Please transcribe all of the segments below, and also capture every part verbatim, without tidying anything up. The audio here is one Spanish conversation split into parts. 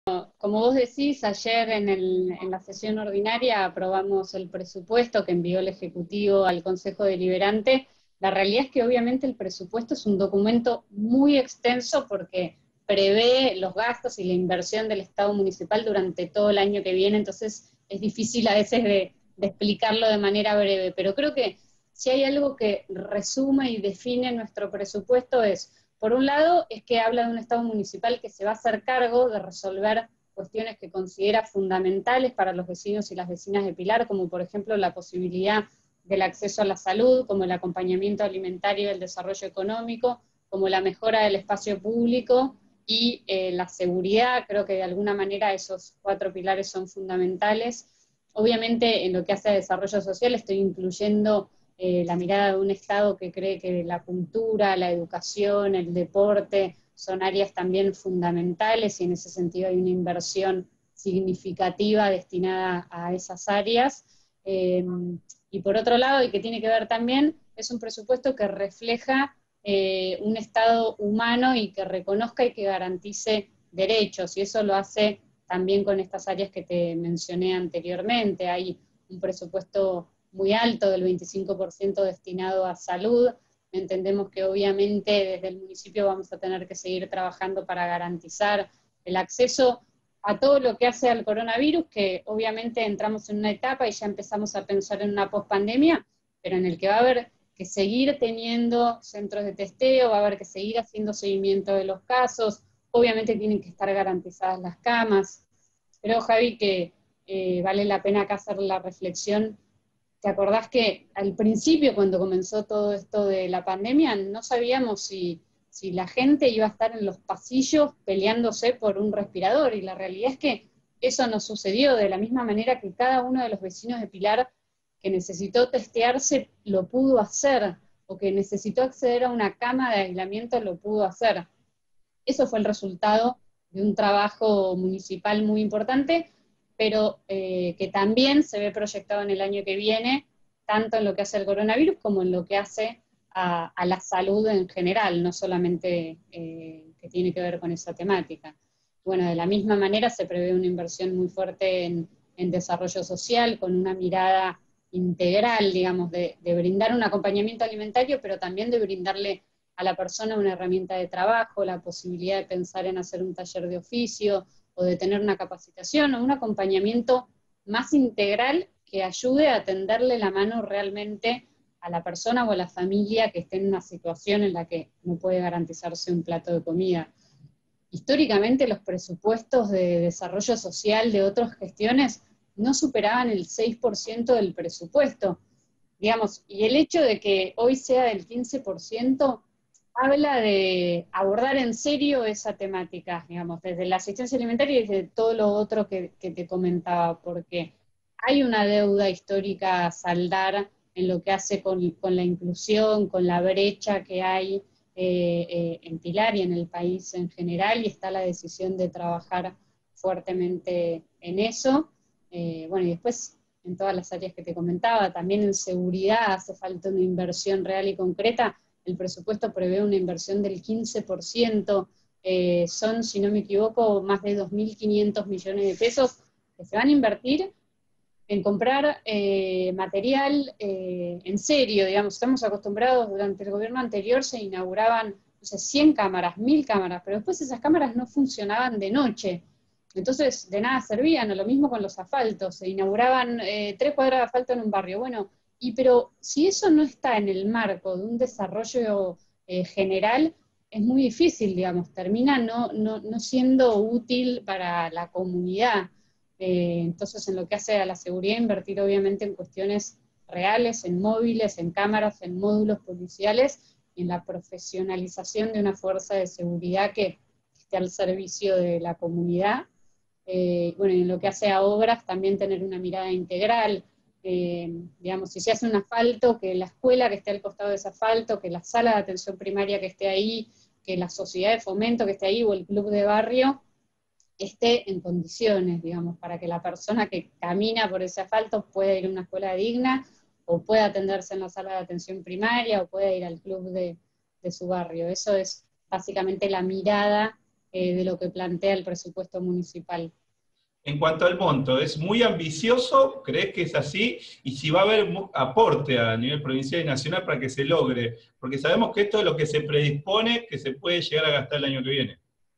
Como vos decís, ayer en, el, en la sesión ordinaria aprobamos el presupuesto que envió el Ejecutivo al Consejo Deliberante. La realidad es que obviamente el presupuesto es un documento muy extenso porque prevé los gastos y la inversión del Estado municipal durante todo el año que viene, entonces es difícil a veces de, de explicarlo de manera breve, pero creo que si hay algo que resume y define nuestro presupuesto es, por un lado, es que habla de un Estado municipal que se va a hacer cargo de resolver cuestiones que considera fundamentales para los vecinos y las vecinas de Pilar, como por ejemplo la posibilidad del acceso a la salud, como el acompañamiento alimentario y el desarrollo económico, como la mejora del espacio público y eh, la seguridad. Creo que de alguna manera esos cuatro pilares son fundamentales. Obviamente en lo que hace a desarrollo social estoy incluyendo Eh, la mirada de un Estado que cree que la cultura, la educación, el deporte son áreas también fundamentales y en ese sentido hay una inversión significativa destinada a esas áreas. Eh, y por otro lado, y que tiene que ver también, es un presupuesto que refleja eh, un Estado humano y que reconozca y que garantice derechos, y eso lo hace también con estas áreas que te mencioné anteriormente. Hay un presupuesto muy alto, del veinticinco por ciento destinado a salud. Entendemos que obviamente desde el municipio vamos a tener que seguir trabajando para garantizar el acceso a todo lo que hace al coronavirus, que obviamente entramos en una etapa y ya empezamos a pensar en una pospandemia, pero en el que va a haber que seguir teniendo centros de testeo, va a haber que seguir haciendo seguimiento de los casos, obviamente tienen que estar garantizadas las camas. Creo, Javi, que eh, vale la pena acá hacer la reflexión. ¿Te acordás que al principio, cuando comenzó todo esto de la pandemia, no sabíamos si, si la gente iba a estar en los pasillos peleándose por un respirador? Y la realidad es que eso no sucedió, de la misma manera que cada uno de los vecinos de Pilar que necesitó testearse lo pudo hacer, o que necesitó acceder a una cama de aislamiento lo pudo hacer. Eso fue el resultado de un trabajo municipal muy importante, pero eh, que también se ve proyectado en el año que viene, tanto en lo que hace al coronavirus como en lo que hace a, a la salud en general, no solamente eh, que tiene que ver con esa temática. Bueno, de la misma manera se prevé una inversión muy fuerte en, en desarrollo social, con una mirada integral, digamos, de, de brindar un acompañamiento alimentario, pero también de brindarle a la persona una herramienta de trabajo, la posibilidad de pensar en hacer un taller de oficio, o de tener una capacitación, o un acompañamiento más integral que ayude a tenderle la mano realmente a la persona o a la familia que esté en una situación en la que no puede garantizarse un plato de comida. Históricamente los presupuestos de desarrollo social de otras gestiones no superaban el seis por ciento del presupuesto, digamos, y el hecho de que hoy sea del quince por ciento habla de abordar en serio esa temática, digamos, desde la asistencia alimentaria y desde todo lo otro que, que te comentaba, porque hay una deuda histórica a saldar en lo que hace con, con la inclusión, con la brecha que hay eh, eh, en Pilar y en el país en general, y está la decisión de trabajar fuertemente en eso. Eh, bueno, y después en todas las áreas que te comentaba, también en seguridad hace falta una inversión real y concreta. El presupuesto prevé una inversión del quince por ciento, eh, son, si no me equivoco, más de dos mil quinientos millones de pesos que se van a invertir en comprar eh, material eh, en serio, digamos. Estamos acostumbrados, durante el gobierno anterior se inauguraban, no sé, cien cámaras, mil cámaras, pero después esas cámaras no funcionaban de noche, entonces de nada servían. O lo mismo con los asfaltos, se inauguraban eh, tres cuadras de asfalto en un barrio, bueno, y pero si eso no está en el marco de un desarrollo eh, general, es muy difícil, digamos, termina no, no, no siendo útil para la comunidad. Eh, entonces, en lo que hace a la seguridad, invertir obviamente en cuestiones reales, en móviles, en cámaras, en módulos policiales, y en la profesionalización de una fuerza de seguridad que esté al servicio de la comunidad. Eh, bueno, y en lo que hace a obras, también tener una mirada integral. Eh, digamos, si se hace un asfalto, que la escuela que esté al costado de ese asfalto, que la sala de atención primaria que esté ahí, que la sociedad de fomento que esté ahí, o el club de barrio, esté en condiciones, digamos, para que la persona que camina por ese asfalto pueda ir a una escuela digna, o pueda atenderse en la sala de atención primaria, o pueda ir al club de, de su barrio. Eso es básicamente la mirada eh, de lo que plantea el presupuesto municipal. En cuanto al monto, ¿es muy ambicioso? ¿Crees que es así? Y si va a haber aporte a nivel provincial y nacional para que se logre, porque sabemos que esto es lo que se predispone que se puede llegar a gastar el año que viene.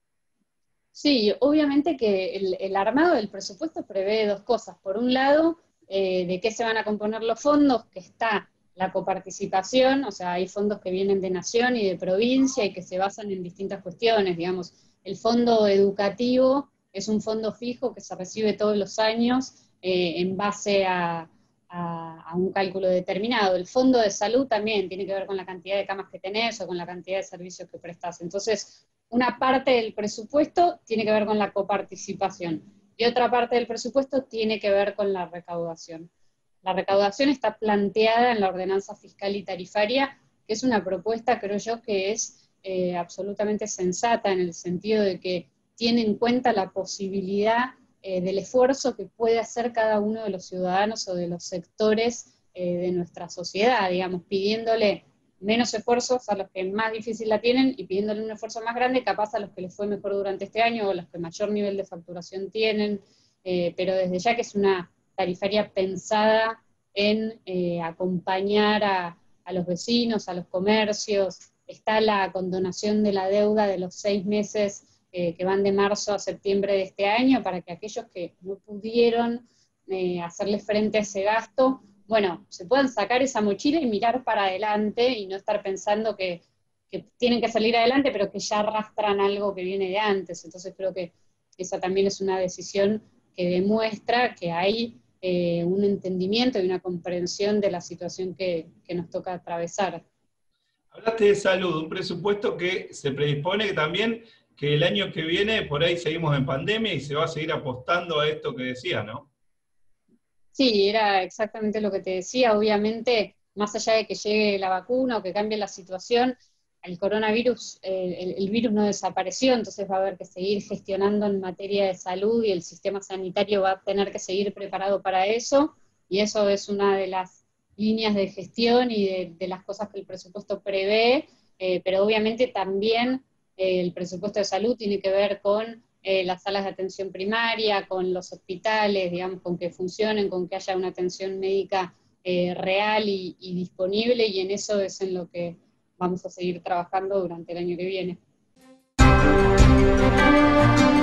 Sí, obviamente que el, el armado del presupuesto prevé dos cosas. Por un lado, eh, de qué se van a componer los fondos, que está la coparticipación, o sea, hay fondos que vienen de nación y de provincia y que se basan en distintas cuestiones, digamos, el fondo educativo es un fondo fijo que se recibe todos los años eh, en base a, a, a un cálculo determinado. El fondo de salud también tiene que ver con la cantidad de camas que tenés o con la cantidad de servicios que prestás. Entonces, una parte del presupuesto tiene que ver con la coparticipación y otra parte del presupuesto tiene que ver con la recaudación. La recaudación está planteada en la ordenanza fiscal y tarifaria, que es una propuesta, creo yo, que es eh, absolutamente sensata en el sentido de que tiene en cuenta la posibilidad eh, del esfuerzo que puede hacer cada uno de los ciudadanos o de los sectores eh, de nuestra sociedad, digamos, pidiéndole menos esfuerzos a los que más difícil la tienen y pidiéndole un esfuerzo más grande, capaz a los que les fue mejor durante este año o los que mayor nivel de facturación tienen, eh, pero desde ya que es una tarifaria pensada en eh, acompañar a, a los vecinos, a los comercios, está la condonación de la deuda de los seis meses eh, que van de marzo a septiembre de este año, para que aquellos que no pudieron eh, hacerle frente a ese gasto, bueno, se puedan sacar esa mochila y mirar para adelante y no estar pensando que, que tienen que salir adelante, pero que ya arrastran algo que viene de antes. Entonces creo que esa también es una decisión que demuestra que hay eh, un entendimiento y una comprensión de la situación que, que nos toca atravesar. Hablaste de salud, un presupuesto que se predispone también que el año que viene por ahí seguimos en pandemia y se va a seguir apostando a esto que decía, ¿no? Sí, era exactamente lo que te decía. Obviamente, más allá de que llegue la vacuna o que cambie la situación, el coronavirus, eh, el, el virus no desapareció, entonces va a haber que seguir gestionando en materia de salud y el sistema sanitario va a tener que seguir preparado para eso, y eso es una de las líneas de gestión y de, de las cosas que el presupuesto prevé, eh, pero obviamente también eh, el presupuesto de salud tiene que ver con eh, las salas de atención primaria, con los hospitales, digamos, con que funcionen, con que haya una atención médica eh, real y, y disponible, y en eso es en lo que vamos a seguir trabajando durante el año que viene.